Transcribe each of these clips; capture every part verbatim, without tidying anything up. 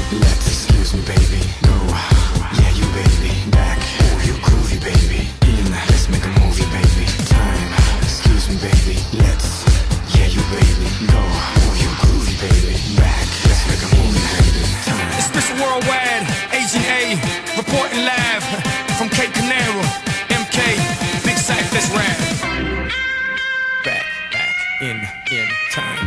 Let's excuse me, baby. Go, yeah, you baby. Back, oh, you groovy, baby. In, let's make a movie, baby. Time, excuse me, baby. Let's, yeah, you baby. Go, oh, you groovy, baby. Back, let's make a movie, baby. Time. It's Mister Worldwide, Agent A, reporting live from Cape Canaveral. M K, Big Sack, let's rap. Back, back, in, in time.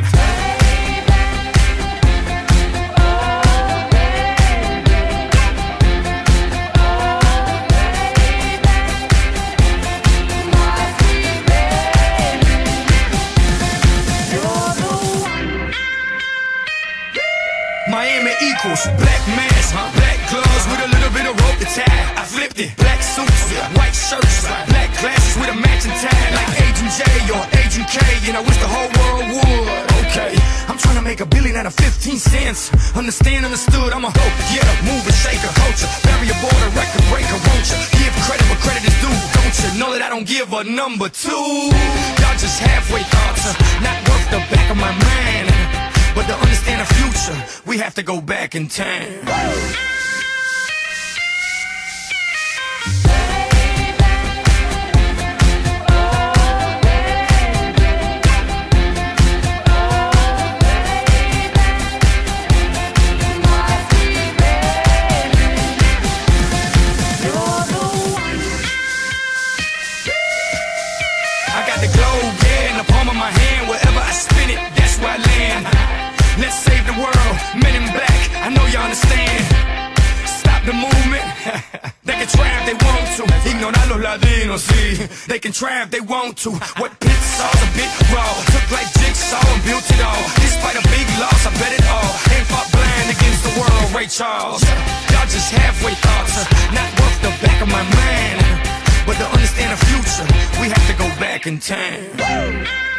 Miami equals black mask, black gloves with a little bit of rope to tie. I flipped it, black suits, white shirts, black glasses with a matching tie, like Agent J or Agent K, and I wish the whole world would. Okay, I'm trying to make a billion out of fifteen cents. Understand, understood, I'm a hope, yeah, mover, shaker, culture, barrier border, record breaker, won't you? Give credit where credit is due, don't you? Know that I don't give a number two. Y'all just halfway thoughts, not worth the back of my mind. But to understand the future, we have to go back in time. I got the globe, yeah, in the palm of my hand. Wherever I spin it, that's where I land. Let's save the world, men in black, I know you understand. Stop the movement. They can try if they want to. Ignorar los latinos, sí. They can try if they want to. What pit saw's a bit raw. Took like jigsaw and built it all. Despite a big loss, I bet it all. Ain't fought blind against the world, Ray Charles. Y'all just halfway thoughts, not worth the back of my mind. But to understand the future, we have to go back in time.